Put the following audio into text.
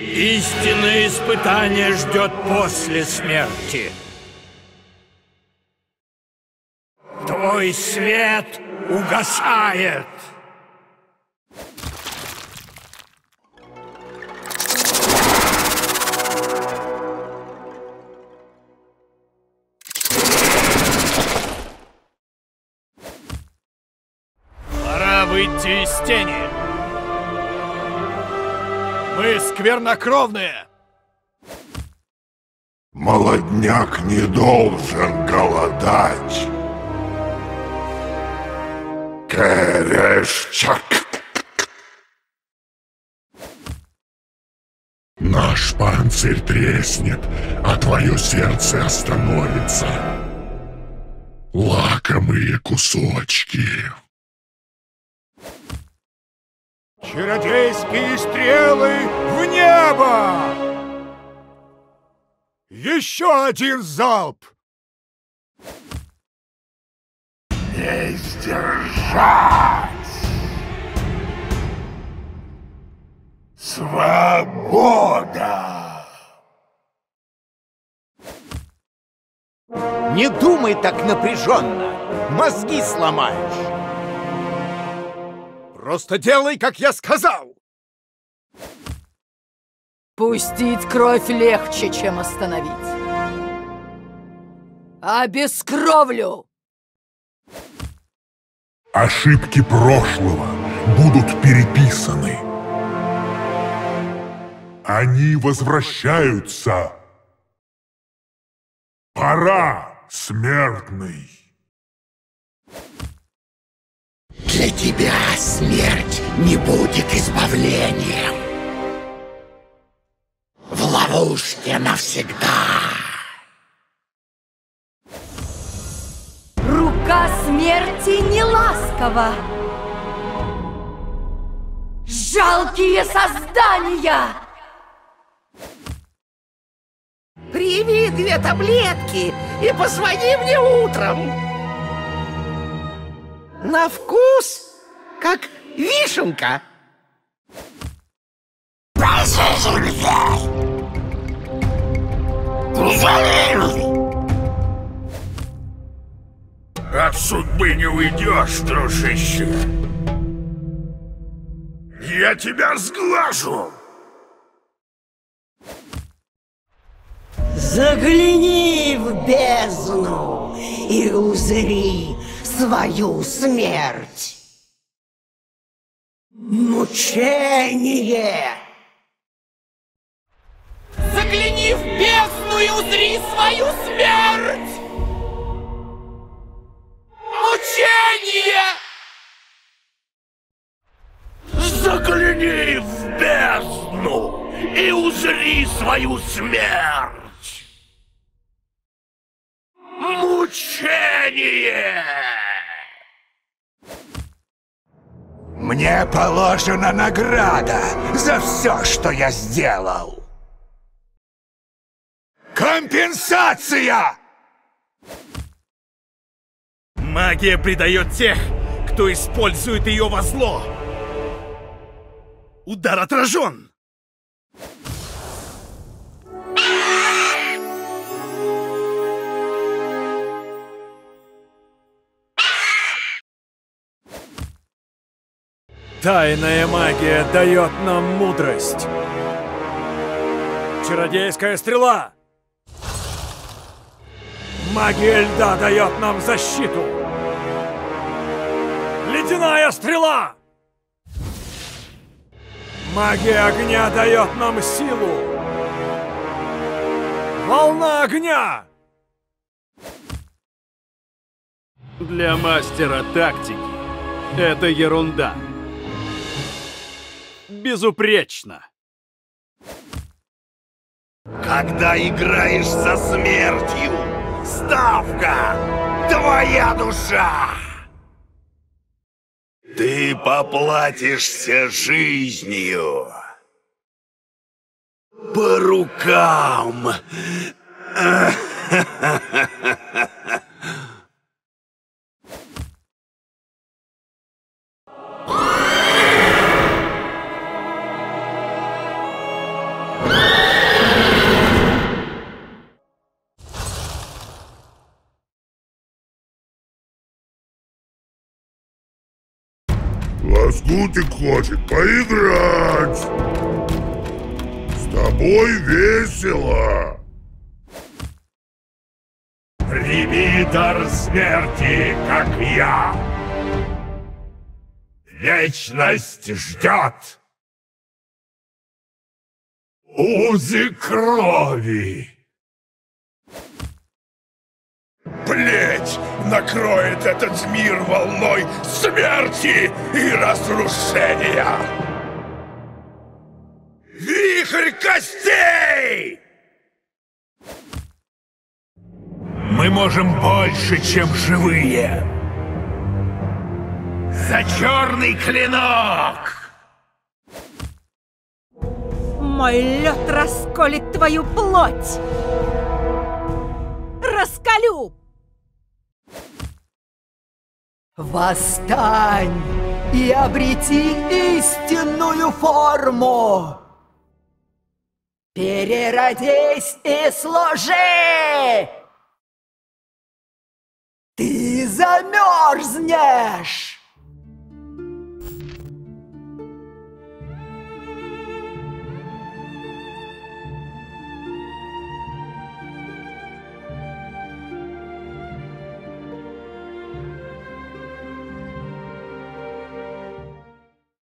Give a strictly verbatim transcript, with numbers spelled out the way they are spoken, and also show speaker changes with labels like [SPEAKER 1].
[SPEAKER 1] Истинное испытание ждет после смерти. Твой свет угасает.
[SPEAKER 2] Пора выйти из тени. Мы сквернокровные.
[SPEAKER 3] Молодняк не должен голодать. Керешчак. Наш панцирь треснет, а твое сердце остановится. Лакомые кусочки.
[SPEAKER 2] Чародейские стрелы в небо! Еще один залп!
[SPEAKER 3] Не сдержать! Свобода!
[SPEAKER 4] Не думай так напряженно! Мозги сломаешь!
[SPEAKER 2] Просто делай, как я сказал!
[SPEAKER 5] Пустить кровь легче, чем остановить. Обескровлю!
[SPEAKER 3] Ошибки прошлого будут переписаны. Они возвращаются. Пора, смертный.
[SPEAKER 6] Для тебя смерть не будет избавлением. В ловушке навсегда.
[SPEAKER 5] Рука смерти не ласкова. Жалкие создания!
[SPEAKER 6] Прими две таблетки и позвони мне утром. На вкус, как вишенка.
[SPEAKER 3] От судьбы не уйдешь, дружище. Я тебя сглажу.
[SPEAKER 6] Загляни в бездну и узри свою смерть. Мучение.
[SPEAKER 7] Загляни в бездну и узри свою смерть! Мучение!
[SPEAKER 3] Загляни в бездну и узри свою смерть! Мучение!
[SPEAKER 4] Мне положена награда за все, что я сделал. Компенсация!
[SPEAKER 2] Магия предает тех, кто использует ее во зло. Удар отражен. Тайная магия дает нам мудрость. Чародейская стрела. Магия льда дает нам защиту. Ледяная стрела. Магия огня дает нам силу. Волна огня.
[SPEAKER 8] Для мастера тактики это ерунда. Безупречно.
[SPEAKER 3] Когда играешь со смертью, ставка — твоя душа! Ты поплатишься жизнью. По рукам.
[SPEAKER 9] Лютик хочет поиграть. С тобой весело.
[SPEAKER 1] Прими дар смерти, как я. Вечность ждет. Узы крови.
[SPEAKER 3] Плеть накроет этот мир волной смерти и разрушения. Вихрь костей!
[SPEAKER 1] Мы можем больше, чем живые. За черный клинок!
[SPEAKER 10] Мой лед расколет твою плоть! Раскалю!
[SPEAKER 5] Восстань и обрети истинную форму! Переродись и служи! Ты замерзнешь!